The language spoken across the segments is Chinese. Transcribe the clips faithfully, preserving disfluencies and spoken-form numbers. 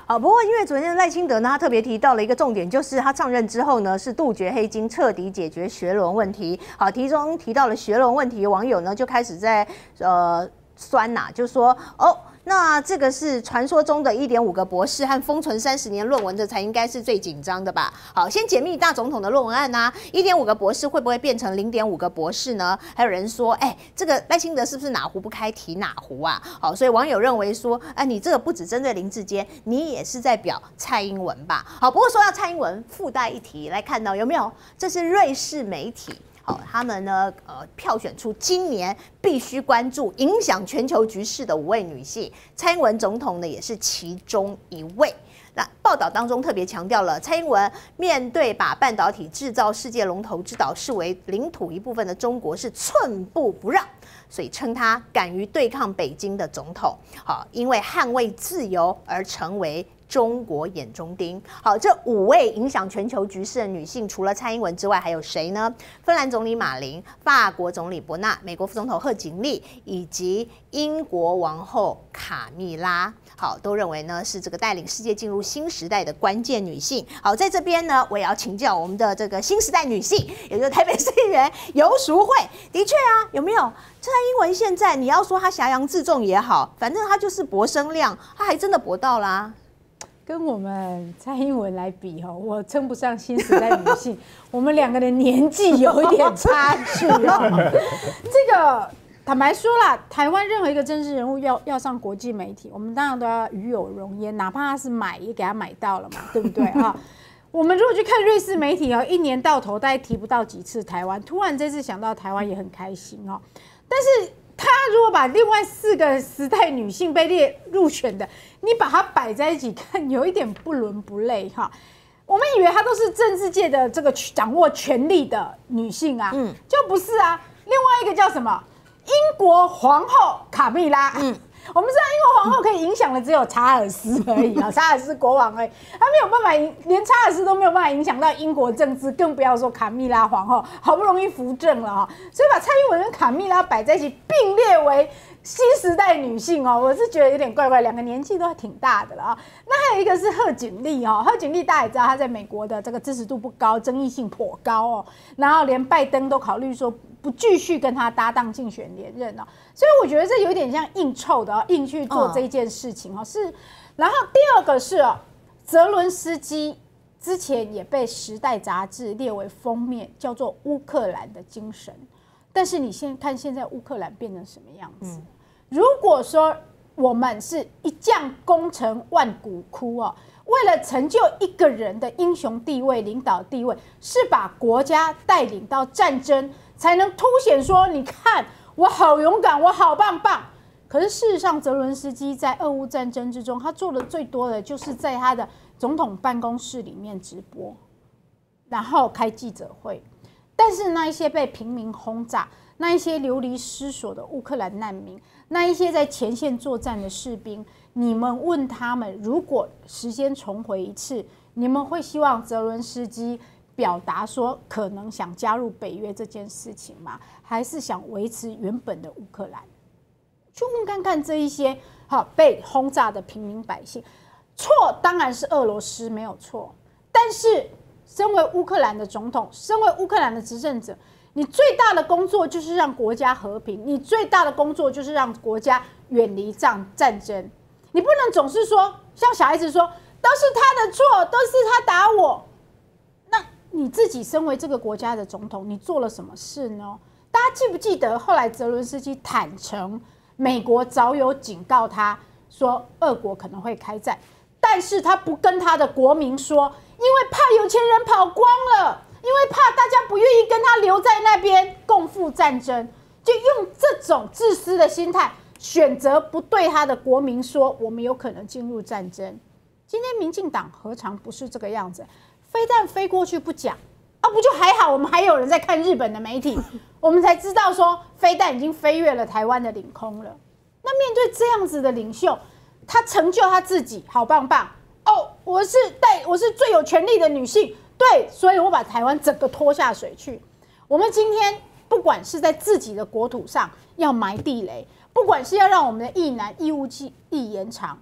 好，不过因为昨天赖清德呢，他特别提到了一个重点，就是他上任之后呢，是杜绝黑金，彻底解决学伦问题。好，其中提到了学伦问题，网友呢就开始在呃酸呐、啊，就说哦。那这个是传说中的 一点五 个博士和封存三十年论文的才应该是最紧张的吧？好，先解密大总统的论文案啊 ，一点五 个博士会不会变成 零点五 个博士呢？还有人说，哎、欸，这个赖清德是不是哪壶不开提哪壶啊？好，所以网友认为说，哎、啊，你这个不只针对林智坚，你也是在表蔡英文吧？好，不过说到蔡英文，附带一提来看到有没有？这是瑞士媒体。好，他们呢，呃，票选出今年必须关注、影响全球局势的五位女性，蔡英文总统呢也是其中一位。那报道当中特别强调了，蔡英文面对把半导体制造世界龙头之岛视为领土一部分的中国是寸步不让，所以称他敢于对抗北京的总统。好，因为捍卫自由而成为中国眼中钉。好，这五位影响全球局势的女性，除了蔡英文之外，还有谁呢？芬兰总理马林、法国总理伯纳、美国副总统贺锦丽以及英国王后卡蜜拉。好，都认为呢是这个带领世界进入新时代的关键女性。好，在这边呢，我也要请教我们的这个新时代女性，也就是台北市议员游淑慧。的确啊，有没有蔡英文现在你要说她挟洋自重也好，反正她就是博声量，她还真的博到啦。 跟我们蔡英文来比哈，我称不上新时代女性，我们两个的年纪有一点差距哦。这个坦白说啦，台湾任何一个政治人物要要上国际媒体，我们当然都要与有荣焉，哪怕他是买也给他买到了嘛，对不对啊？我们如果去看瑞士媒体哦，一年到头大概提不到几次台湾，突然这次想到台湾也很开心哦，但是。他如果把另外四个时代女性被列入选的，你把它摆在一起看，有一点不伦不类哈。我们以为她都是政治界的这个掌握权力的女性啊，嗯，就不是啊。另外一个叫什么？英国皇后卡蜜拉，嗯。我们知道英国皇后可以影响的只有查尔斯而已啊，查尔斯国王而已，他没有办法影，连查尔斯都没有办法影响到英国政治，更不要说卡蜜拉皇后，好不容易扶正了哈，所以把蔡英文跟卡蜜拉摆在一起，并列为新时代女性哦，我是觉得有点怪怪，两个年纪都还挺大的了啊。那还有一个是贺锦丽哦，贺锦丽大家也知道，她在美国的这个支持度不高，争议性颇高哦，然后连拜登都考虑说不继续跟他搭档竞选连任哦，所以我觉得这有点像硬凑的哦，硬去做这件事情哦。是，然后第二个是哦，泽伦斯基之前也被《时代》杂志列为封面，叫做乌克兰的精神。但是你先看现在乌克兰变成什么样子？嗯、如果说我们是一将功成万骨枯哦，为了成就一个人的英雄地位、领导地位，是把国家带领到战争。才能凸显说，你看我好勇敢，我好棒棒。可是事实上，泽伦斯基在俄乌战争之中，他做的最多的就是在他的总统办公室里面直播，然后开记者会。但是那一些被平民轰炸、那一些流离失所的乌克兰难民、那一些在前线作战的士兵，你们问他们，如果时间重回一次，你们会希望泽伦斯基表达说可能想加入北约这件事情吗？还是想维持原本的乌克兰？去问看看这一些好被轰炸的平民百姓，错当然是俄罗斯没有错，但是身为乌克兰的总统，身为乌克兰的执政者，你最大的工作就是让国家和平，你最大的工作就是让国家远离战战争。你不能总是说像小孩子说都是他的错，都是他打我。你自己身为这个国家的总统，你做了什么事呢？大家记不记得后来泽伦斯基坦诚，美国早有警告他说，俄国可能会开战，但是他不跟他的国民说，因为怕有钱人跑光了，因为怕大家不愿意跟他留在那边共赴战争，就用这种自私的心态，选择不对他的国民说，我们有可能进入战争。今天民进党何尝不是这个样子？飞弹飞过去不讲啊，不就还好？我们还有人在看日本的媒体，我们才知道说飞弹已经飞越了台湾的领空了。那面对这样子的领袖，他成就他自己，好棒棒哦！我是带，我是最有权力的女性，对，所以我把台湾整个拖下水去。我们今天不管是在自己的国土上要埋地雷，不管是要让我们的役男义务役延长，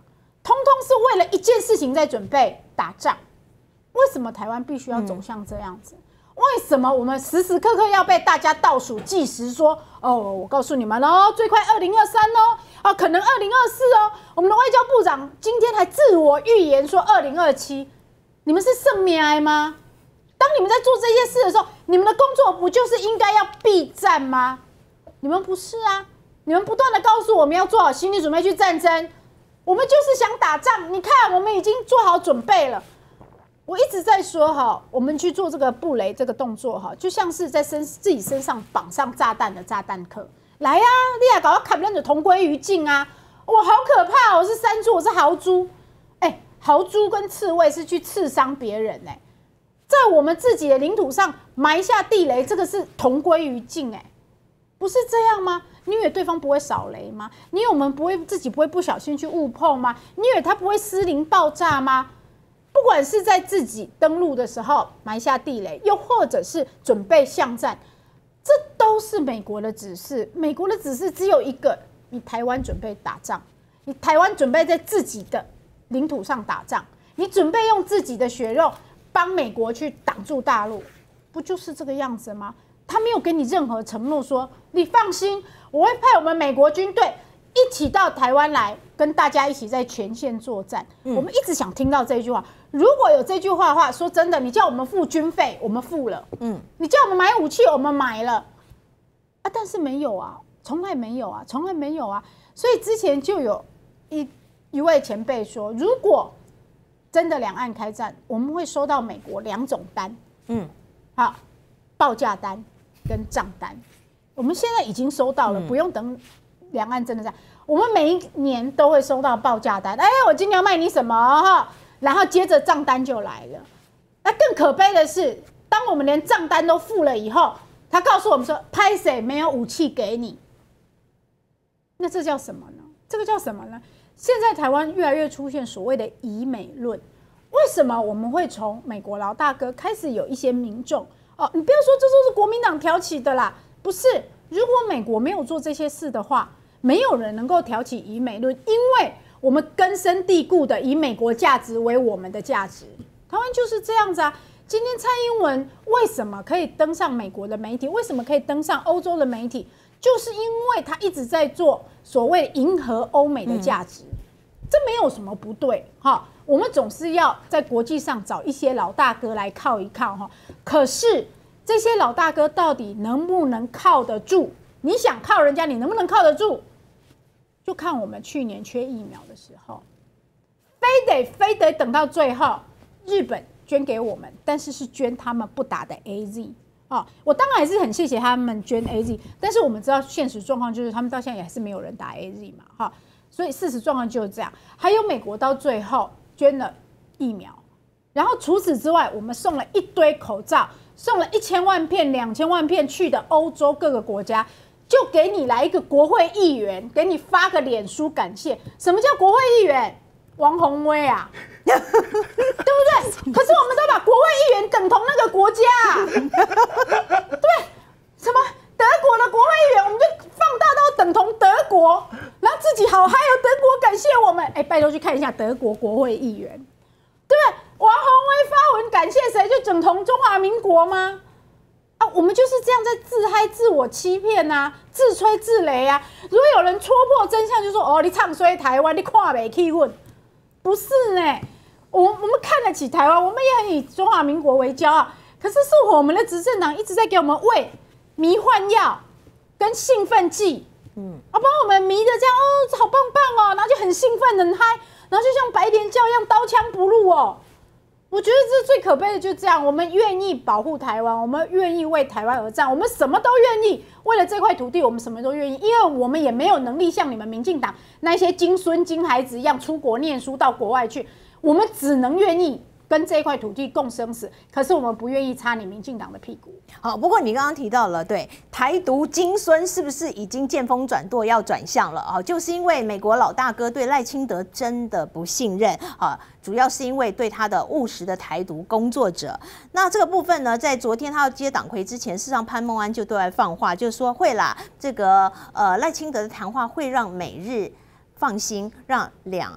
通通是为了一件事情在准备打仗。为什么台湾必须要走向这样子？嗯、为什么我们时时刻刻要被大家倒数计时说？哦，我告诉你们哦，最快二零二三哦，啊，可能二零二四哦。我们的外交部长今天还自我预言说二零二七，你们是圣命哀吗？当你们在做这些事的时候，你们的工作不就是应该要避战吗？你们不是啊！你们不断的告诉我们要做好心理准备去战争，我们就是想打仗。你看，我们已经做好准备了。我一直在说哈，我们去做这个布雷这个动作哈，就像是在身自己身上绑上炸弹的炸弹客。来呀、啊，你也搞到砍人的同归于尽啊！我好可怕，我是山猪，我是豪猪。哎、欸，豪猪跟刺猬是去刺伤别人哎、欸。在我们自己的领土上埋下地雷，这个是同归于尽哎、欸，不是这样吗？你以为对方不会扫雷吗？你以为我们不会自己不会不小心去误碰吗？你以为他不会失灵爆炸吗？不管是在自己登陆的时候埋下地雷，又或者是准备巷战，这都是美国的指示。美国的指示只有一个：你台湾准备打仗，你台湾准备在自己的领土上打仗，你准备用自己的血肉帮美国去挡住大陆，不就是这个样子吗？他没有给你任何承诺说，你放心，我会派我们美国军队一起到台湾来，跟大家一起在前线作战。嗯、我们一直想听到这句话。如果有这句话的话，说真的，你叫我们付军费，我们付了；嗯，你叫我们买武器，我们买了。啊，但是没有啊，从来没有啊，从来没有啊。所以之前就有一一位前辈说，如果真的两岸开战，我们会收到美国两种单，嗯，好，报价单跟账单。我们现在已经收到了，嗯、不用等两岸真的战，我们每一年都会收到报价单。哎，我今年要卖你什么哈？然后接着账单就来了。那更可悲的是，当我们连账单都付了以后，他告诉我们说，拍谁没有武器给你。那这叫什么呢？这个叫什么呢？现在台湾越来越出现所谓的以美论。为什么我们会从美国老大哥开始有一些民众哦？你不要说这都是国民党挑起的啦，不是。如果美国没有做这些事的话，没有人能够挑起以美论，因为我们根深蒂固的以美国价值为我们的价值。台湾就是这样子啊。今天蔡英文为什么可以登上美国的媒体？为什么可以登上欧洲的媒体？就是因为他一直在做所谓迎合欧美的价值，嗯、这没有什么不对哈。我们总是要在国际上找一些老大哥来靠一靠哈。可是这些老大哥到底能不能靠得住？你想靠人家，你能不能靠得住？就看我们去年缺疫苗的时候，非得非得等到最后，日本捐给我们，但是是捐他们不打的 A Z。哦，我当然还是很谢谢他们捐 A Z， 但是我们知道现实状况就是他们到现在也还是没有人打 A Z 嘛，哈、哦，所以事实状况就是这样。还有美国到最后捐了疫苗，然后除此之外，我们送了一堆口罩，送了一千万片、两千万片去的欧洲各个国家，就给你来一个国会议员，给你发个脸书感谢。什么叫国会议员？王宏威啊，对不对？可是我们都把国会议员等同那个国家、啊，对，什么德国的国会议员，我们就放大到等同德国，然后自己好嗨哦，德国感谢我们，哎，拜托去看一下德国国会议员，对不对？王宏威发文感谢谁，就等同中华民国吗？啊，我们就是这样在自嗨、自我欺骗啊，自吹自擂啊。如果有人戳破真相，就说哦，你唱衰台湾，你看不起我。不是呢、欸，我我们看得起台湾，我们也很以中华民国为骄傲。可是是我们的执政党一直在给我们喂迷幻药跟兴奋剂，嗯，啊，把我们迷的这样哦，好棒棒哦，然后就很兴奋很嗨，然后就像白莲教一样刀枪不入哦。我觉得这最可悲的就是这样，我们愿意保护台湾，我们愿意为台湾而战，我们什么都愿意，为了这块土地，我们什么都愿意，因为我们也没有能力像你们民进党那些金孙金孩子一样出国念书到国外去，我们只能愿意跟这块土地共生死，可是我们不愿意擦你民进党的屁股。 好，不过你刚刚提到了，对台独金孙是不是已经见风转舵要转向了啊？就是因为美国老大哥对赖清德真的不信任啊，主要是因为对他的务实的台独工作者。那这个部分呢，在昨天他要接党魁之前，事实上潘孟安就对外放话，就是说会啦，这个呃赖清德的谈话会让美日放心，让两岸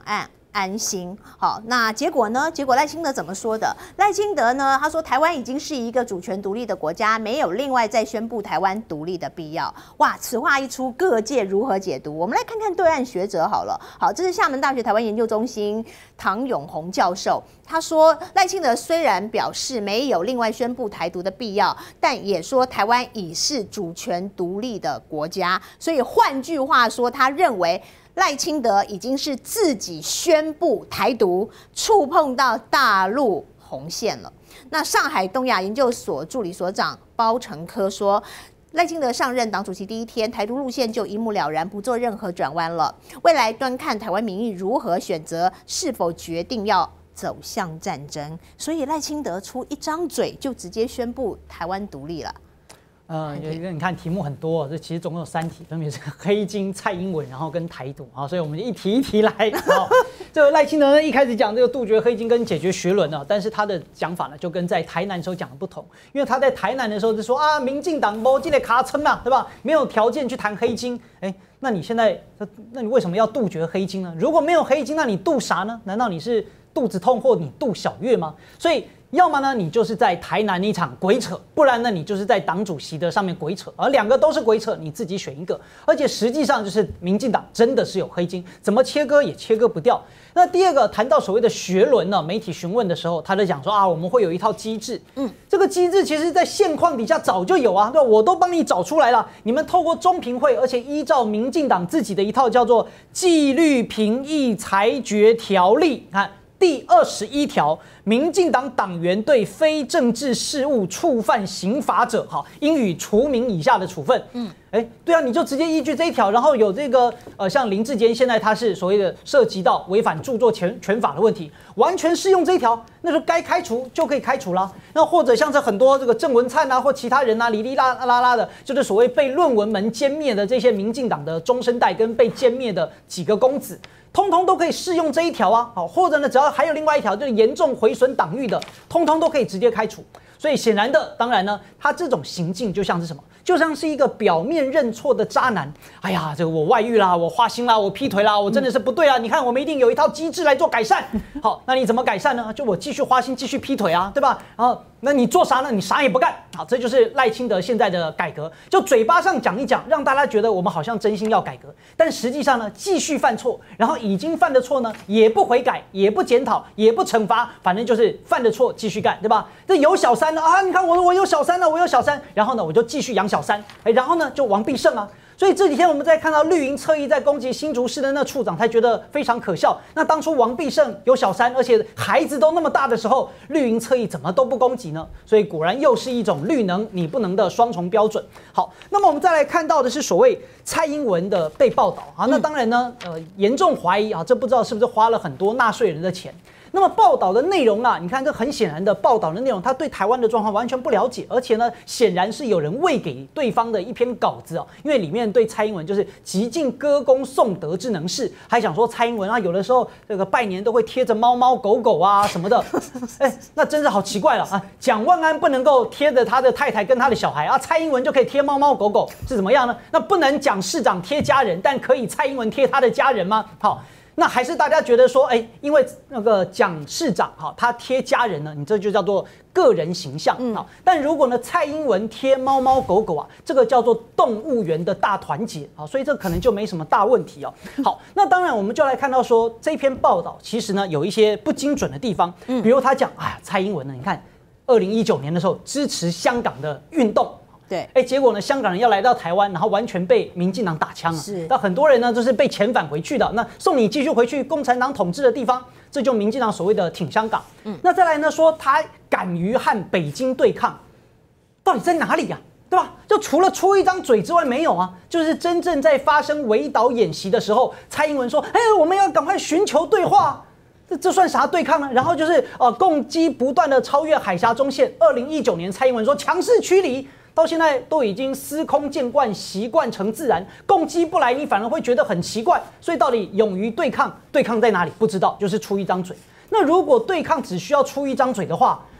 安心。好，那结果呢？结果赖清德怎么说的？赖清德呢，他说台湾已经是一个主权独立的国家，没有另外再宣布台湾独立的必要。哇，此话一出，各界如何解读？我们来看看对岸学者好了。好，这是厦门大学台湾研究中心唐永宏教授，他说赖清德虽然表示没有另外宣布台独的必要，但也说台湾已是主权独立的国家，所以换句话说，他认为赖清德已经是自己宣布台独，触碰到大陆红线了。那上海东亚研究所助理所长包成科说，赖清德上任党主席第一天，台独路线就一目了然，不做任何转弯了。未来端看台湾民意如何选择，是否决定要走向战争。所以赖清德出一张嘴就直接宣布台湾独立了。 呃，有一个你看题目很多，这其实总共有三题，分别是黑金、蔡英文，然后跟台独啊，所以我们就一题一题来。好，这个赖清德呢一开始讲这个杜绝黑金跟解决学伦啊，但是他的讲法呢就跟在台南的时候讲的不同，因为他在台南的时候就说啊，民进党没这个卡称嘛，对吧？没有条件去谈黑金，哎，那你现在，那你为什么要杜绝黑金呢？如果没有黑金，那你杜啥呢？难道你是肚子痛或你杜小月吗？所以。要么呢，你就是在台南那场鬼扯，不然呢，你就是在党主席的上面鬼扯，而两个都是鬼扯，你自己选一个。而且实际上就是民进党真的是有黑金，怎么切割也切割不掉。那第二个谈到所谓的学伦呢，媒体询问的时候，他就讲说啊，我们会有一套机制，嗯，这个机制其实在现况底下早就有啊，对吧？我都帮你找出来了。你们透过中评会，而且依照民进党自己的一套叫做纪律评议裁决条例，看。第二十一条，民进党党员对非政治事务触犯刑法者，好，应予除名以下的处分。嗯，哎，对啊，你就直接依据这一条，然后有这个呃，像林志坚现在他是所谓的涉及到违反著作权权法的问题，完全适用这一条，那就该开除就可以开除啦。那或者像是很多这个郑文灿啊，或其他人啊，哩哩啦啦啦的，就是所谓被论文门歼灭的这些民进党的中生代跟被歼灭的几个公子。通通都可以适用这一条啊，好，或者呢，只要还有另外一条，就是严重毁损党誉的，通通都可以直接开除。所以显然的，当然呢，他这种行径就像是什么？就像是一个表面认错的渣男。哎呀，这个我外遇啦，我花心啦，我劈腿啦，我真的是不对啊！你看，我们一定有一套机制来做改善。好，那你怎么改善呢？就我继续花心，继续劈腿啊，对吧？然后。那你做啥呢？你啥也不干。好，这就是赖清德现在的改革，就嘴巴上讲一讲，让大家觉得我们好像真心要改革，但实际上呢，继续犯错，然后已经犯的错呢，也不悔改，也不检讨，也不惩罚，反正就是犯的错继续干，对吧？这有小三呢啊，你看我我有小三呢，我有小三，然后呢我就继续养小三，哎，然后呢就王必胜啊。所以这几天我们在看到绿营侧翼在攻击新竹市的那处长，才觉得非常可笑。那当初王必胜有小三，而且孩子都那么大的时候，绿营侧翼怎么都不攻击呢？所以果然又是一种绿能你不能的双重标准。好，那么我们再来看到的是所谓蔡英文的被报道啊，那当然呢，呃，严重怀疑啊，这不知道是不是花了很多纳税人的钱。那么报道的内容啊，你看这很显然的报道的内容，他对台湾的状况完全不了解，而且呢，显然是有人喂给对方的一篇稿子啊，因为里面对蔡英文就是极尽歌功颂德之能事，还想说蔡英文啊，有的时候这个拜年都会贴着猫猫狗狗啊什么的，哎，那真是好奇怪了啊！蒋万安不能够贴着他的太太跟他的小孩啊，蔡英文就可以贴猫猫狗狗，是怎么样呢？那不能蒋市长贴家人，但可以蔡英文贴他的家人吗？好。那还是大家觉得说，哎，因为那个蒋市长哈，他贴家人呢，你这就叫做个人形象啊。但如果呢，蔡英文贴猫猫狗狗啊，这个叫做动物园的大团结啊，所以这可能就没什么大问题哦。好，那当然我们就来看到说，这篇报道其实呢有一些不精准的地方，比如他讲，哎，蔡英文呢，你看，二零一九年的时候支持香港的运动。 对， 哎，结果呢，香港人要来到台湾，然后完全被民进党打枪了。 是， 那很多人呢，就是被遣返回去的。那送你继续回去共产党统治的地方，这就民进党所谓的挺香港。嗯，那再来呢，说他敢于和北京对抗，到底在哪里呀、啊？对吧？就除了出一张嘴之外没有啊，就是真正在发生围岛演习的时候，蔡英文说：“哎，我们要赶快寻求对话。”这这算啥对抗呢？然后就是呃，共机不断的超越海峡中线。二零一九年，蔡英文说强势驱离。到现在都已经司空见惯，习惯成自然，攻击不来，你反而会觉得很奇怪。所以到底勇于对抗，对抗在哪里？不知道，就是出一张嘴。那如果对抗只需要出一张嘴的话，那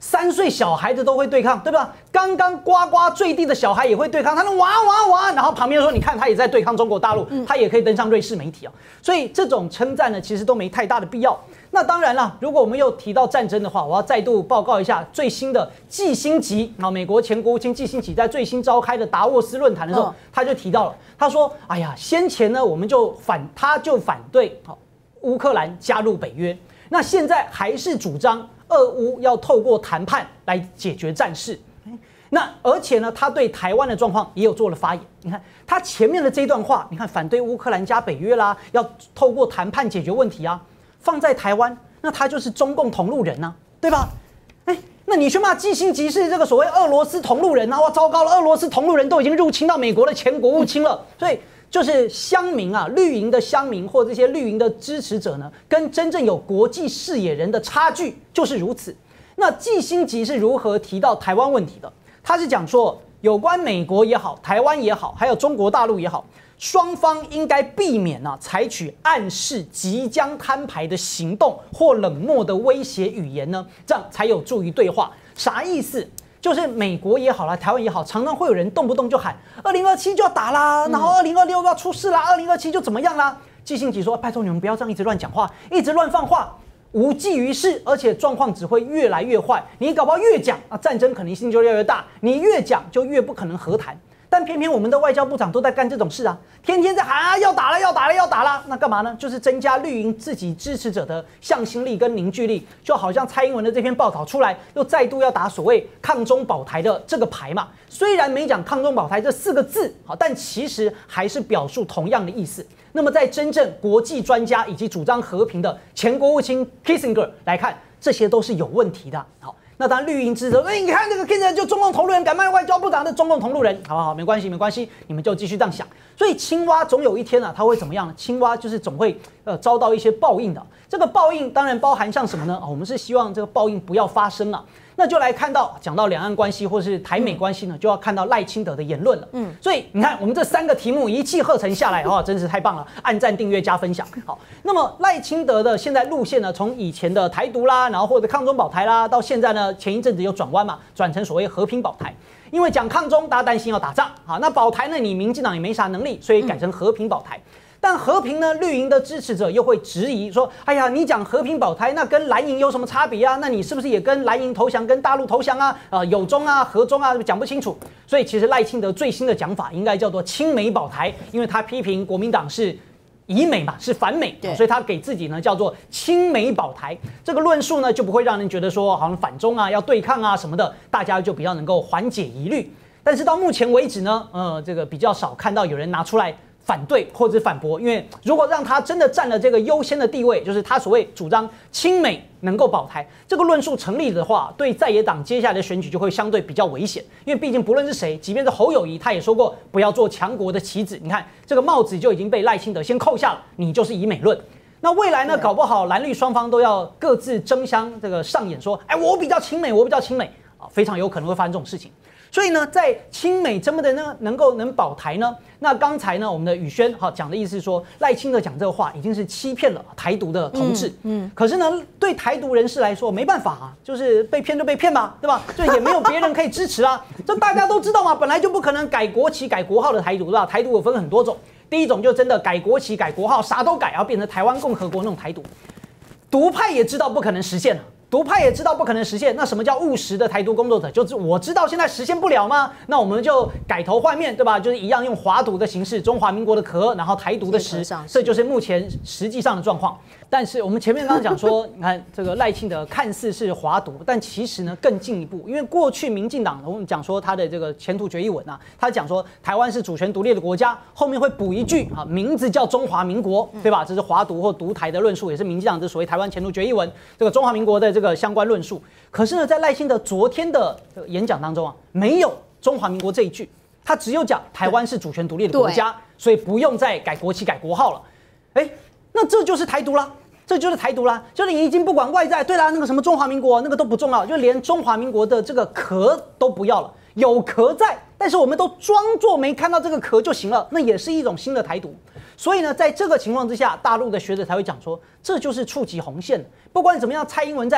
三岁小孩子都会对抗，对吧？刚刚呱呱坠地的小孩也会对抗，他能哇哇哇，然后旁边说，你看他也在对抗中国大陆，他也可以登上瑞士媒体啊。所以这种称赞呢，其实都没太大的必要。那当然了，如果我们又提到战争的话，我要再度报告一下最新的季辛吉啊，美国前国务卿季辛吉在最新召开的达沃斯论坛的时候，他就提到了，他说，哎呀，先前呢我们就反，他就反对好乌克兰加入北约，那现在还是主张。俄乌要透过谈判来解决战事，那而且呢，他对台湾的状况也有做了发言。你看他前面的这段话，你看反对乌克兰加北约啦，要透过谈判解决问题啊，放在台湾，那他就是中共同路人呐、啊，对吧？哎，那你去骂季辛吉是这个所谓俄罗斯同路人啊，哇，糟糕了，俄罗斯同路人都已经入侵到美国的前国务卿了，所以。就是乡民啊，绿营的乡民或这些绿营的支持者呢，跟真正有国际视野人的差距就是如此。那季辛吉是如何提到台湾问题的？他是讲说，有关美国也好，台湾也好，还有中国大陆也好，双方应该避免啊采取暗示即将摊牌的行动或冷漠的威胁语言呢，这样才有助于对话。啥意思？就是美国也好啦，台湾也好，常常会有人动不动就喊二零二七就要打啦，然后二零二六要出事啦，二零二七就怎么样啦？季辛吉说：“拜托你们不要这样一直乱讲话，一直乱放话，无济于事，而且状况只会越来越坏。你搞不好越讲啊，战争可能性就越来越大，你越讲就越不可能和谈。”但偏偏我们的外交部长都在干这种事啊，天天在喊啊要打了要打了要打了，那干嘛呢？就是增加绿营自己支持者的向心力跟凝聚力，就好像蔡英文的这篇报道出来，又再度要打所谓抗中保台的这个牌嘛。虽然没讲抗中保台这四个字，好，但其实还是表述同样的意思。那么在真正国际专家以及主张和平的前国务卿 Kissinger 来看，这些都是有问题的。好。那当然，绿营支持，哎，你看这个 Kissinger 就中共同路人，敢骂外交部长的中共同路人，好不好？没关系，没关系，你们就继续这样想。所以青蛙总有一天啊，它会怎么样呢？青蛙就是总会呃遭到一些报应的。这个报应当然包含像什么呢？哦，我们是希望这个报应不要发生了。那就来看到讲到两岸关系或是台美关系呢，就要看到赖清德的言论了。嗯，所以你看我们这三个题目一气呵成下来，哦，真是太棒了！按赞、订阅、加分享。好，那么赖清德的现在路线呢，从以前的台独啦，然后或者抗中保台啦，到现在呢，前一阵子有转弯嘛，转成所谓和平保台。因为讲抗中，大家担心要打仗，好，那保台呢，你民进党也没啥能力，所以改成和平保台。但和平呢，绿营的支持者又会质疑说：“哎呀，你讲和平保台，那跟蓝营有什么差别啊？那你是不是也跟蓝营投降，跟大陆投降啊？呃，有中啊，和中啊，讲不清楚。”所以其实赖清德最新的讲法应该叫做亲美保台，因为他批评国民党是以美嘛，是反美，所以他给自己呢叫做亲美保台。这个论述呢就不会让人觉得说好像反中啊，要对抗啊什么的，大家就比较能够缓解疑虑。但是到目前为止呢，呃，这个比较少看到有人拿出来反对或者反驳，因为如果让他真的占了这个优先的地位，就是他所谓主张亲美能够保台这个论述成立的话，对在野党接下来的选举就会相对比较危险，因为毕竟不论是谁，即便是侯友宜，他也说过不要做强国的棋子。你看这个帽子就已经被赖清德先扣下了，你就是以美论。那未来呢，搞不好蓝绿双方都要各自争相这个上演说，哎，我比较亲美，我比较亲美啊，非常有可能会发生这种事情。所以呢，在亲美真的呢能够能保台呢？那刚才呢，我们的宇轩哈讲的意思是说，赖清德讲这个话已经是欺骗了台独的同志。嗯，嗯可是呢，对台独人士来说没办法啊，就是被骗就被骗吧，对吧？就也没有别人可以支持啊。这大家都知道嘛，本来就不可能改国旗、改国号的台独，对吧？台独有分很多种，第一种就真的改国旗、改国号，啥都改，然后变成台湾共和国那种台独。独派也知道不可能实现了。独派也知道不可能实现，那什么叫务实的台独工作者？就是我知道现在实现不了吗？那我们就改头换面，对吧？就是一样用华独的形式，中华民国的壳，然后台独的实，这就是目前实际上的状况。但是我们前面刚刚讲说，你看这个赖清德看似是华独，但其实呢更进一步，因为过去民进党我们讲说他的这个前途决议文啊，他讲说台湾是主权独立的国家，后面会补一句啊，名字叫中华民国，对吧？这是华独或独台的论述，也是民进党这所谓台湾前途决议文这个中华民国的这个相关论述。可是呢，在赖清德昨天的演讲当中啊，没有中华民国这一句，他只有讲台湾是主权独立的国家，所以不用再改国旗、改国号了。哎。那这就是台独啦，这就是台独啦，就是你已经不管外在，对啦，那个什么中华民国那个都不重要，就连中华民国的这个壳都不要了，有壳在，但是我们都装作没看到这个壳就行了，那也是一种新的台独。所以呢，在这个情况之下，大陆的学者才会讲说，这就是触及红线。不管怎么样，蔡英文在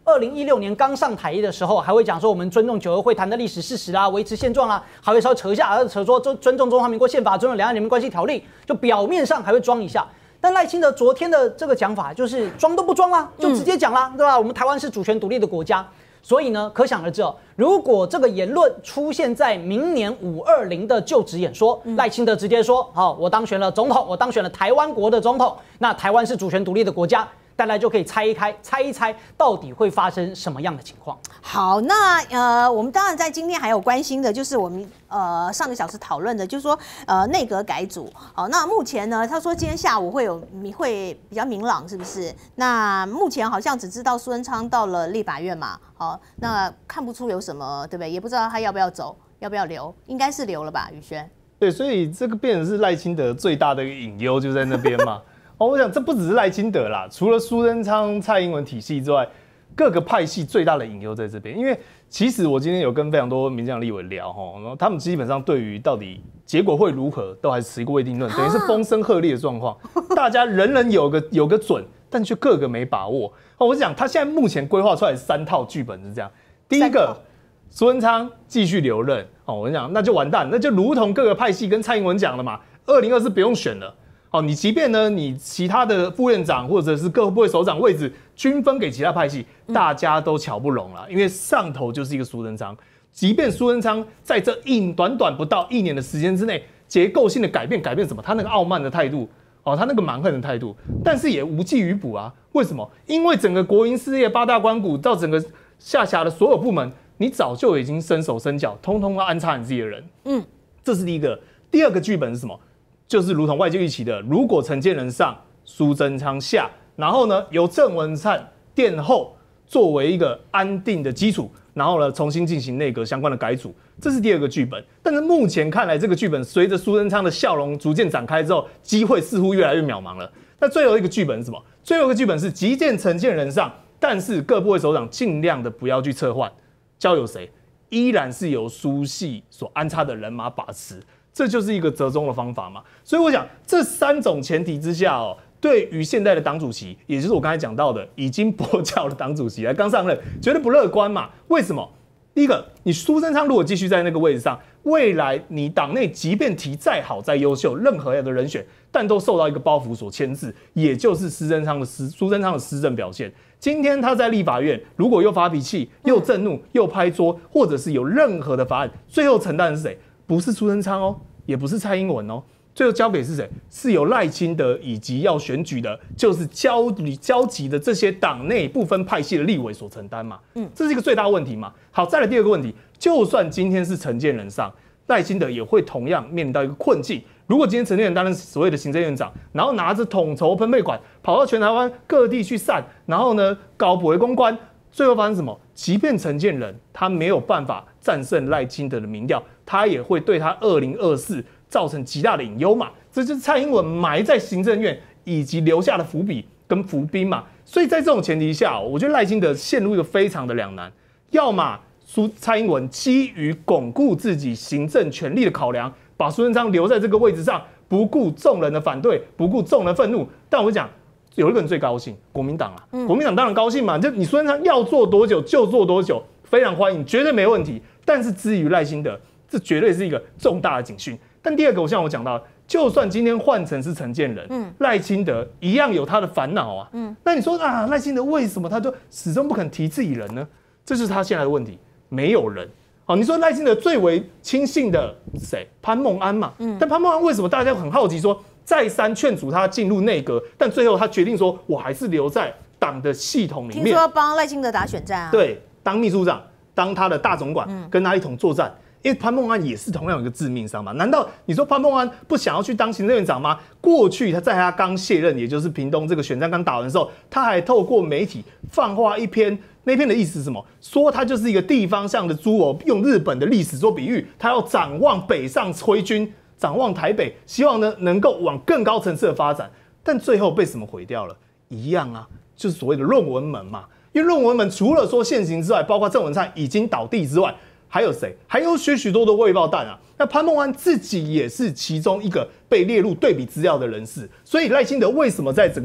二零一六年刚上台的时候，还会讲说我们尊重九二会谈的历史事实啦，维持现状啦，还会稍微扯一下，扯说尊重中华民国宪法，尊重两岸人民关系条例，就表面上还会装一下。但赖清德昨天的这个讲法就是装都不装啦，就直接讲啦，对吧？我们台湾是主权独立的国家。所以呢，可想而知哦，如果这个言论出现在明年五二零的就职演说，赖清德直接说：“好、哦，我当选了总统，我当选了台湾国的总统。那台湾是主权独立的国家。”大家就可以猜一猜，猜一猜到底会发生什么样的情况。 好，那呃，我们当然在今天还有关心的，就是我们呃上个小时讨论的，就是说呃内阁改组。好，那目前呢，他说今天下午会有会比较明朗，是不是？那目前好像只知道苏贞昌到了立法院嘛，好，那看不出有什么，对不对？也不知道他要不要走，要不要留，应该是留了吧，宇轩。 对，所以这个变成是赖清德最大的一个隐忧就在那边嘛。哦，我想这不只是赖清德啦，除了苏贞昌、蔡英文体系之外，各个派系最大的隐忧在这边。因为其实我今天有跟非常多民进党立委聊，哈，然后他们基本上对于到底结果会如何，都还持一个未定论，等于是风声鹤唳的状况。大家人人有个有个准，但却各个没把握。哦，我讲他现在目前规划出来的三套剧本是这样：第一个，苏贞昌继续留任，哦，我跟你讲，那就完蛋，那就如同各个派系跟蔡英文讲了嘛，二零二四不用选了。哦，你即便呢，你其他的副院长或者是各部会首长位置均分给其他派系，大家都瞧不拢了，因为上头就是一个苏贞昌。即便苏贞昌在这一短短不到一年的时间之内，结构性的改变，改变什么？他那个傲慢的态度，哦，他那个蛮横的态度，但是也无济于补啊。为什么？因为整个国营事业八大关股到整个下辖的所有部门，你早就已经伸手伸脚，通通要安插你自己的人。嗯，这是第一个。第二个剧本是什么？就是如同外界预期的，如果陈建仁上，苏贞昌下，然后呢由郑文灿殿后作为一个安定的基础，然后呢重新进行内阁相关的改组，这是第二个剧本。但是目前看来，这个剧本随着苏贞昌的笑容逐渐展开之后，机会似乎越来越渺茫了。那最后一个剧本是什么？最后一个剧本是即见陈建仁上，但是各部会首长尽量的不要去撤换，交由谁？依然是由苏系所安插的人马把持。这就是一个折中的方法嘛，所以我想这三种前提之下哦，对于现在的党主席，也就是我刚才讲到的已经跛脚的党主席，来刚上任，绝对不乐观嘛。为什么？第一个，你苏贞昌如果继续在那个位置上，未来你党内即便提再好再优秀，任何的人选，但都受到一个包袱所牵制，也就是苏贞昌的施苏贞昌的施政表现。今天他在立法院，如果又发脾气、又震怒、又拍桌，或者是有任何的法案，最后承担的是谁？不是苏贞昌哦。也不是蔡英文哦，最后交给是谁？是由赖清德以及要选举的，就是交交集的这些党内不分派系的立委所承担嘛。嗯，这是一个最大问题嘛。好，再来第二个问题，就算今天是陈建仁上，赖清德也会同样面临到一个困境。如果今天陈建仁担任所谓的行政院长，然后拿着统筹分配管跑到全台湾各地去散，然后呢搞不为公关，最后发生什么？即便陈建仁他没有办法战胜赖清德的民调，他也会对他二零二四造成极大的隐忧嘛。这就是蔡英文埋在行政院以及留下的伏笔跟伏兵嘛。所以在这种前提下，我觉得赖清德陷入一个非常的两难，要么苏蔡英文基于巩固自己行政权力的考量，把苏贞昌留在这个位置上，不顾众人的反对，不顾众人愤怒。但我讲，有一个人最高兴，国民党啊，嗯、国民党当然高兴嘛，就你苏贞昌要做多久就做多久，非常欢迎，绝对没问题。但是至于赖清德，这绝对是一个重大的警讯。但第二个，我像我讲到，就算今天换成是陈建仁，嗯，赖清德一样有他的烦恼啊，嗯，那你说啊，赖清德为什么他就始终不肯提自己人呢？这就是他现在的问题，没有人。好，你说赖清德最为亲信的谁？潘孟安嘛，嗯，但潘孟安为什么大家很好奇说？再三劝阻他进入内阁，但最后他决定说：“我还是留在党的系统里面。” 听说要帮赖清德打选战啊？ 对，当秘书长，当他的大总管，嗯、跟他一同作战。因为潘孟安也是同样有一个致命伤嘛。难道你说潘孟安不想要去当行政院长吗？过去他在他刚卸任，也就是屏东这个选战刚打完的时候，他还透过媒体放话一篇，那篇的意思是什么？说他就是一个地方上的猪偶，用日本的历史做比喻，他要展望北上挥军。展望台北，希望呢能够往更高层次的发展，但最后被什么毁掉了？一样啊，就是所谓的论文门嘛。因为论文门除了说现行之外，包括郑文灿已经倒地之外，还有谁？还有许许多多未爆弹啊。那潘孟安自己也是其中一个被列入对比资料的人士，所以赖清德为什么在整个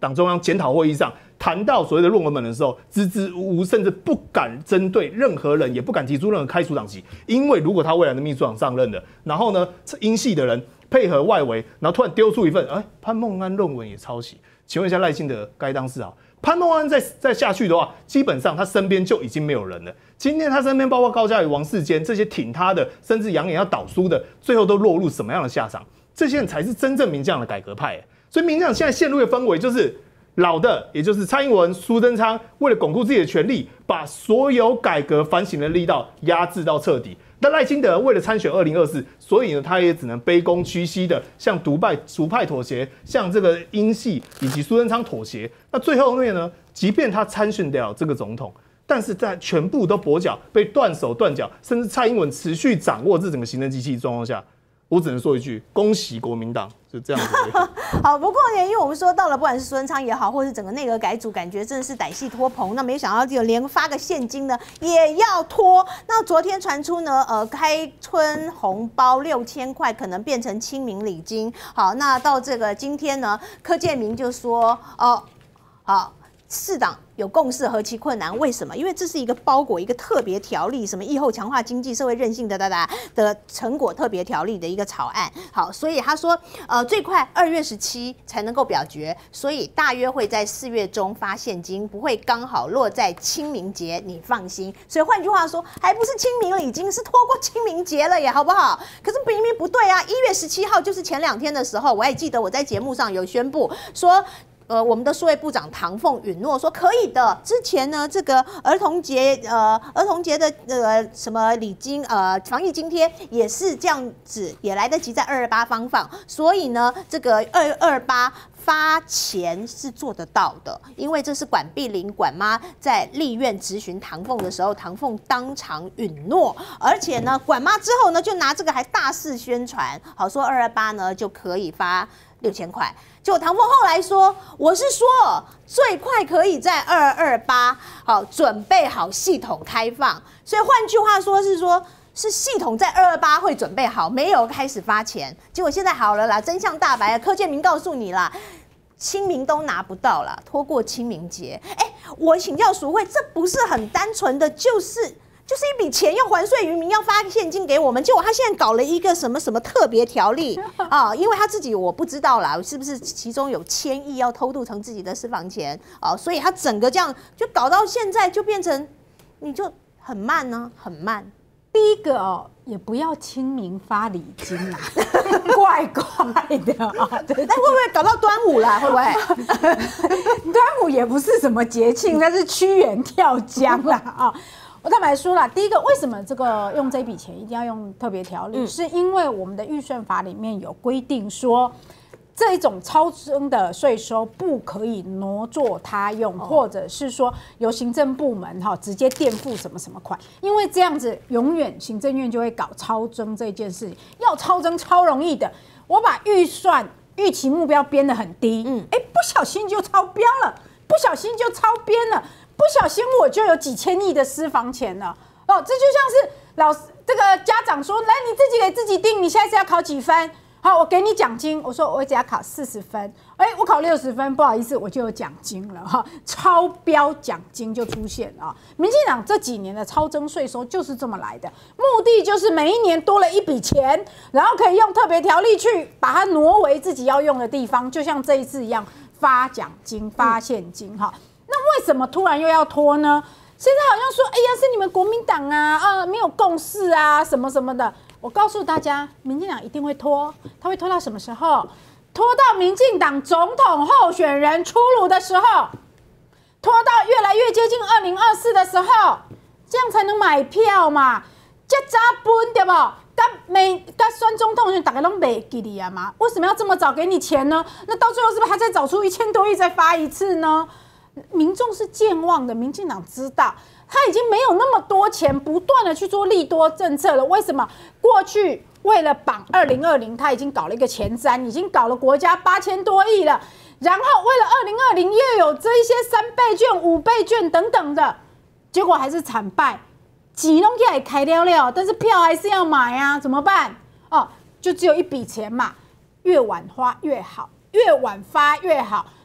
党中央检讨会议上谈到所谓的论文门的时候，支支吾吾，甚至不敢针对任何人，也不敢提出任何开除党籍，因为如果他未来的秘书长上任了，然后呢，英系的人配合外围，然后突然丢出一份，哎，潘孟安论文也抄袭，请问一下赖清德该当是好？潘孟安再再下去的话，基本上他身边就已经没有人了。今天他身边包括高嘉瑜、王世坚这些挺他的，甚至扬言要倒书的，最后都落入什么样的下场？这些人才是真正民进党的改革派、欸。所以民进党现在陷入的氛围就是老的，也就是蔡英文、苏贞昌，为了巩固自己的权利，把所有改革反省的力道压制到彻底。那赖清德为了参选二零二四，所以呢，他也只能卑躬屈膝的向独派、独派妥协，向这个英系以及苏贞昌妥协。那最后面呢，即便他参选掉这个总统，但是在全部都跛脚、被断手断脚，甚至蔡英文持续掌握这整个行政机器状况下，我只能说一句：恭喜国民党，就这样子而已。 好，不过呢，因为我们说到了，不管是苏贞昌也好，或是整个内阁改组，感觉真的是歹戏拖棚。那没想到就连发个现金呢也要拖。那昨天传出呢，呃，开春红包六千块可能变成清明礼金。好，那到这个今天呢，柯建铭就说，哦，好。四党有共识，何其困难？为什么？因为这是一个包裹一个特别条例，什么疫后强化经济社会韧性的哒哒的成果特别条例的一个草案。好，所以他说，呃，最快二月十七才能够表决，所以大约会在四月中发现金，不会刚好落在清明节，你放心。所以换句话说，还不是清明礼金，是拖过清明节了耶，好不好？可是明明不对啊！一月十七号就是前两天的时候，我还记得我在节目上有宣布说。呃，我们的数位部长唐凤允诺说可以的。之前呢，这个儿童节，呃，儿童节的呃什么礼金，呃，防疫津贴也是这样子，也来得及在二二八发放。所以呢，这个二二八发钱是做得到的，因为这是管碧玲管妈在立院质询唐凤的时候，唐凤当场允诺，而且呢，管妈之后呢，就拿这个还大肆宣传，好说二二八呢就可以发六千块。结果唐凤后来说：“我是说最快可以在二二八，好准备好系统开放。所以换句话说是说，是系统在二二八会准备好，没有开始发钱。结果现在好了啦，真相大白了。柯建铭告诉你啦，清明都拿不到啦，拖过清明节。哎，我请教淑慧，这不是很单纯的就是？”就是一笔钱要还税于民，要发现金给我们，结果他现在搞了一个什么什么特别条例啊？因为他自己我不知道啦，是不是其中有千亿要偷渡成自己的私房钱啊？所以他整个这样就搞到现在就变成你就很慢呢、啊，很慢。 第一个哦，也不要清明发礼金啦，怪怪的啊。 那会不会搞到端午啦？会不会？ 端午也不是什么节庆，那是屈原跳江啦啊。我坦白说啦，第一个为什么这个用这笔钱一定要用特别条例，嗯、是因为我们的预算法里面有规定说，这种超征的税收不可以挪作他用，哦、或者是说由行政部门哈直接垫付什么什么款，因为这样子永远行政院就会搞超征这件事情。要超征超容易的，我把预算预期目标编得很低，嗯，哎，不小心就超标了，不小心就超编了。不小心我就有几千亿的私房钱了哦，这就像是老师这个家长说，来你自己给自己定，你下一次要考几分？好，我给你奖金。我说我只要考四十分，哎，我考六十分，不好意思，我就有奖金了哈，超标奖金就出现了。民进党这几年的超征税收就是这么来的，目的就是每一年多了一笔钱，然后可以用特别条例去把它挪为自己要用的地方，就像这一次一样发奖金、发现金哈。嗯那为什么突然又要拖呢？现在好像说，哎呀，是你们国民党啊，啊，没有共识啊，什么什么的。我告诉大家，民进党一定会拖，他会拖到什么时候？拖到民进党总统候选人出炉的时候，拖到越来越接近二零二四的时候，这样才能买票嘛。这早分对不？但每但选总统就大家都没给你啊嘛，为什么要这么早给你钱呢？那到最后是不是还再找出一千多亿再发一次呢？民众是健忘的，民进党知道他已经没有那么多钱，不断的去做利多政策了。为什么？过去为了绑二零二零，他已经搞了一个前瞻，已经搞了国家八千多亿了。然后为了二零二零又有这一些三倍券、五倍券等等的，结果还是惨败，钱都起来开了了，但是票还是要买啊，怎么办？哦，就只有一笔钱嘛，越晚花越好，越晚发越好。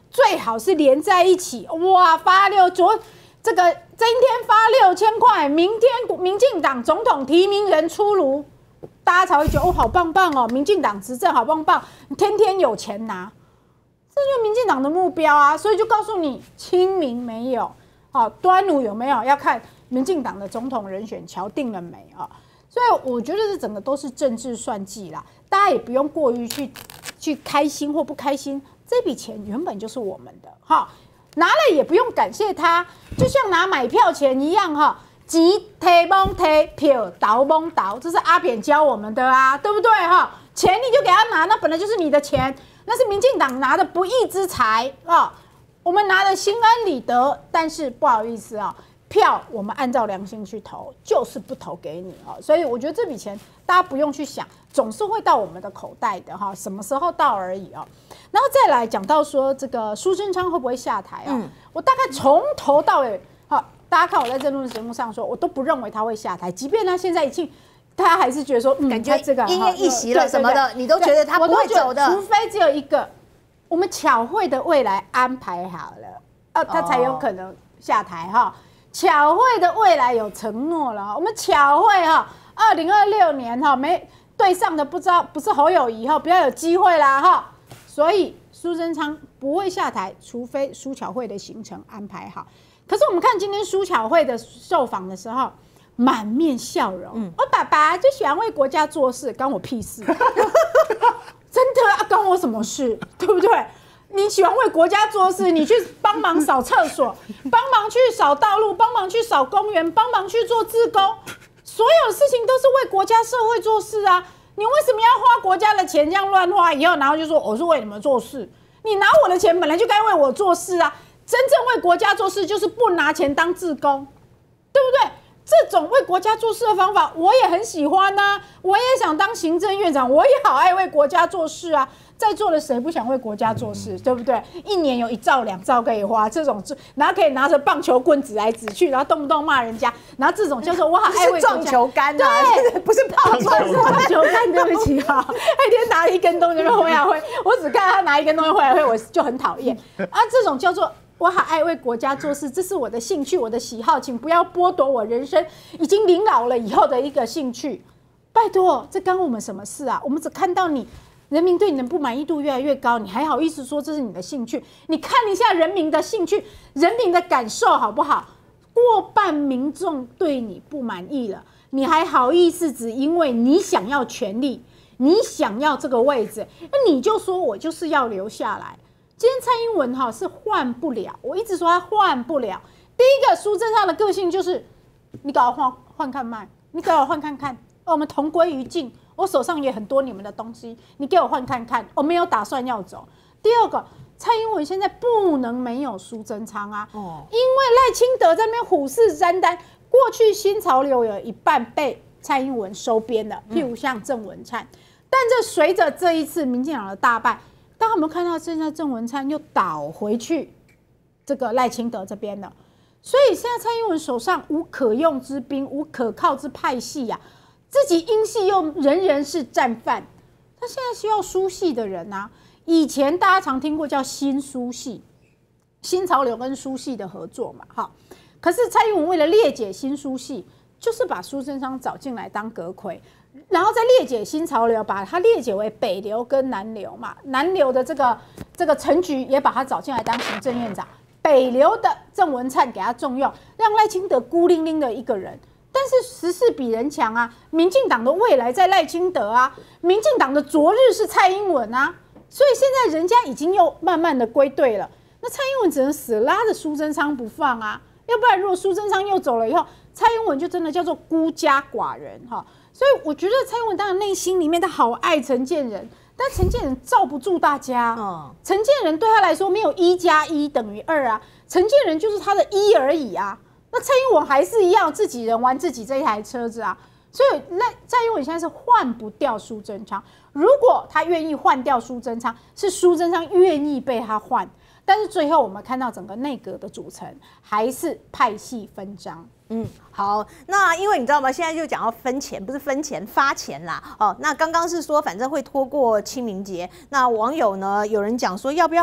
最好是连在一起。哇，发六昨这个今天发六千块，明天民进党总统提名人出炉，大家才会觉得哦，好棒棒哦，民进党执政好棒棒，天天有钱拿，这就是民进党的目标啊。所以就告诉你，清明没有，好，端午有没有？要看民进党的总统人选敲定了没啊？所以我觉得这整个都是政治算计啦，大家也不用过于去去开心或不开心，这笔钱原本就是我们的哈。拿了也不用感谢他，就像拿买票钱一样哈，钱提蒙提，票倒蒙倒，这是阿扁教我们的啊，对不对哈？钱你就给他拿，那本来就是你的钱，那是民进党拿的不义之财啊，我们拿的心安理得，但是不好意思啊，票我们按照良心去投，就是不投给你啊，所以我觉得这笔钱大家不用去想，总是会到我们的口袋的哈，什么时候到而已啊。然后再来讲到说这个苏贞昌会不会下台啊？嗯、我大概从头到尾，好，大家看我在这录的节目上说，我都不认为他会下台，即便他现在已经，他还是觉得说，嗯， 感觉这个奄奄一息了什么的，你都觉得他不会走的， 除非只有一个，我们巧慧的未来安排好了，呃，他才有可能下台哈。巧慧的未来有承诺了，我们巧慧哈，二零二六年哈没对上的不知道不是侯友宜哈，比较有机会啦哈。所以苏贞昌不会下台，除非苏巧慧的行程安排好。可是我们看今天苏巧慧的受访的时候，满面笑容。嗯、我爸爸就喜欢为国家做事，关我屁事。真的啊，关我什么事？对不对？你喜欢为国家做事，你去帮忙扫厕所，帮忙去扫道路，帮忙去扫公园，帮忙去做志工，所有事情都是为国家社会做事啊。你为什么要花国家的钱这样乱花？以后然后就说我是为你们做事，你拿我的钱本来就该为我做事啊！真正为国家做事就是不拿钱当志工，对不对？这种为国家做事的方法我也很喜欢啊，我也想当行政院长，我也好爱为国家做事啊。在座的谁不想为国家做事，对不对？一年有一兆两兆可以花，这种然后可以拿着棒球棍指来指去，然后动不动骂人家，然后这种叫做我好爱为国家。 撞球杆啊， 对， 不是炮仗， 是棒球杆。对不起哈，那天拿一根东西挥啊挥，我只看他拿一根东西挥啊挥，我就很讨厌啊。这种叫做我好爱为国家做事，这是我的兴趣，我的喜好，请不要剥夺我人生已经临老了以后的一个兴趣。拜托，这干我们什么事啊？我们只看到你。人民对你的不满意度越来越高，你还好意思说这是你的兴趣？你看一下人民的兴趣，人民的感受好不好？过半民众对你不满意了，你还好意思只因为你想要权力，你想要这个位置，那你就说我就是要留下来。今天蔡英文哈是换不了，我一直说他换不了。第一个，苏贞昌的个性就是你搞我换换看卖，你搞我换看看，我们同归于尽。我手上也很多你们的东西，你给我换看看，我没有打算要走。第二个，蔡英文现在不能没有苏贞昌啊，哦、因为赖清德在那边虎视眈眈，过去新潮流有一半被蔡英文收编了，譬如像郑文灿，嗯、但这随着这一次民进党的大败，大家有没有看到现在郑文灿又倒回去这个赖清德这边了？所以现在蔡英文手上无可用之兵，无可靠之派系呀、啊。自己英系又人人是战犯，他现在需要苏系的人啊。以前大家常听过叫新苏系，新潮流跟苏系的合作嘛，哈。可是蔡英文为了裂解新苏系，就是把苏贞昌找进来当阁揆，然后再裂解新潮流，把它裂解为北流跟南流嘛。南流的这个这个陈菊也把他找进来当行政院长，北流的郑文灿给他重用，让赖清德孤零零的一个人。但是时势比人强啊，民进党的未来在赖清德啊，民进党的昨日是蔡英文啊，所以现在人家已经又慢慢的归队了，那蔡英文只能死拉着苏贞昌不放啊，要不然如果苏贞昌又走了以后，蔡英文就真的叫做孤家寡人哈。所以我觉得蔡英文当然内心里面他好爱陈建仁，但陈建仁罩不住大家，嗯，陈建仁对他来说没有一加一等于二啊，陈建仁就是他的一而已啊。那蔡英文还是一样自己人玩自己这一台车子啊，所以那蔡英文现在是换不掉苏贞昌。如果他愿意换掉苏贞昌，是苏贞昌愿意被他换，但是最后我们看到整个内阁的组成还是派系分赃。 嗯，好，那因为你知道吗？现在就讲要分钱，不是分钱发钱啦。哦，那刚刚是说反正会拖过清明节，那网友呢有人讲说要不要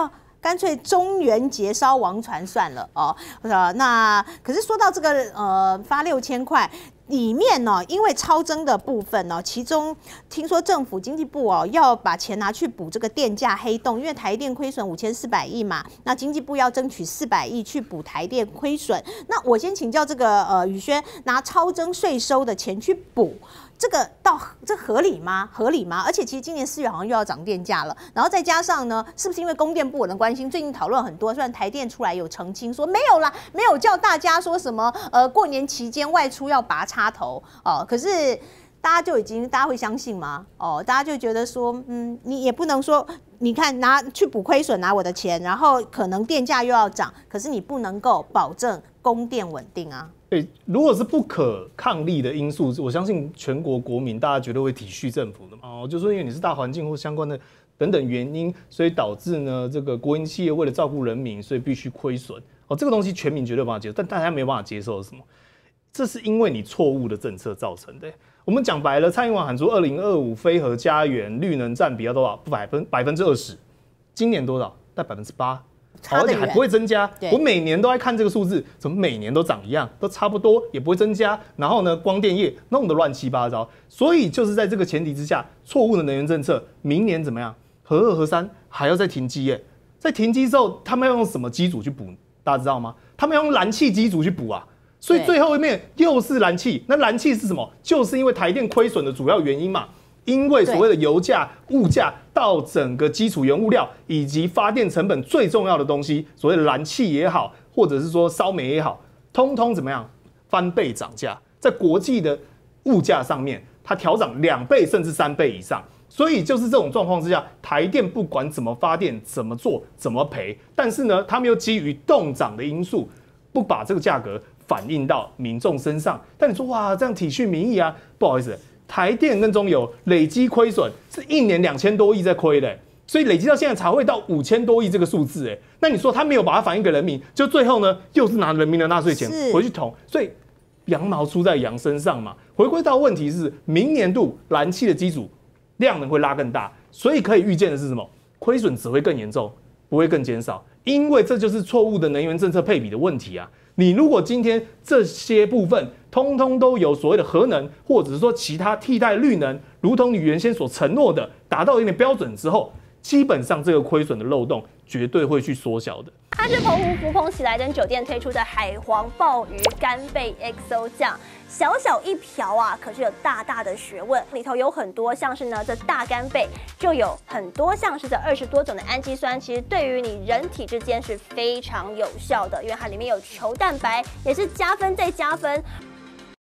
干脆中元节烧王船算了哦。呃，那可是说到这个呃发六千块。里面呢，因为超增的部分呢，其中听说政府经济部哦要把钱拿去补这个电价黑洞，因为台电亏损五千四百亿嘛，那经济部要争取四百亿去补台电亏损。那我先请教这个呃宇轩，拿超增税收的钱去补。这个到这合理吗？合理吗？而且其实今年四月好像又要涨电价了，然后再加上呢，是不是因为供电部的关心，最近讨论很多，虽然台电出来有澄清说没有啦，没有叫大家说什么呃过年期间外出要拔插头哦，可是大家就已经大家会相信吗？哦，大家就觉得说，嗯，你也不能说，你看拿去补亏损拿我的钱，然后可能电价又要涨，可是你不能够保证供电稳定啊。 对，如果是不可抗力的因素，我相信全国国民大家绝对会体恤政府的嘛。哦，就说因为你是大环境或相关的等等原因，所以导致呢这个国营企业为了照顾人民，所以必须亏损。哦，这个东西全民绝对有办法接受，但大家没有办法接受的是什么？这是因为你错误的政策造成的。我们讲白了，蔡英文喊出二零二五非核家园绿能占比要多少？百分百分之二十，今年多少？在百分之八。而且还不会增加。我每年都在看这个数字，怎么每年都长一样，都差不多，也不会增加。然后呢，光电业弄得乱七八糟。所以就是在这个前提之下，错误的能源政策，明年怎么样？核二、核三还要再停机耶。在停机之后，他们要用什么机组去补？大家知道吗？他们要用燃气机组去补啊。所以最后一面又是燃气。那燃气是什么？就是因为台电亏损的主要原因嘛。因为所谓的油价、物价到整个基础原物料以及发电成本最重要的东西，所谓的燃气也好，或者是说烧煤也好，通通怎么样翻倍涨价，在国际的物价上面，它调涨两倍甚至三倍以上。所以就是这种状况之下，台电不管怎么发电、怎么做、怎么赔，但是呢，他们又基于动涨的因素，不把这个价格反映到民众身上。但你说哇，这样体恤民意啊？不好意思。台电跟中油累积亏损是一年两千多亿在亏的，所以累积到现在才会到五千多亿这个数字，哎，那你说他没有把它反映给人民，就最后呢又是拿人民的纳税钱回去捅，所以羊毛出在羊身上嘛。回归到问题是，明年度燃气的机组量能会拉更大，所以可以预见的是什么？亏损只会更严重，不会更减少，因为这就是错误的能源政策配比的问题啊。你如果今天这些部分通通都有所谓的核能，或者是说其他替代绿能，如同你原先所承诺的，达到一定的标准之后，基本上这个亏损的漏洞绝对会去缩小的。 它是澎湖福朋喜来登酒店推出的海皇鲍鱼干贝 X O 酱，小小一瓢啊，可是有大大的学问，里头有很多像是呢这大干贝，就有很多像是这二十多种的氨基酸，其实对于你人体之间是非常有效的，因为它里面有球蛋白，也是加分再加分。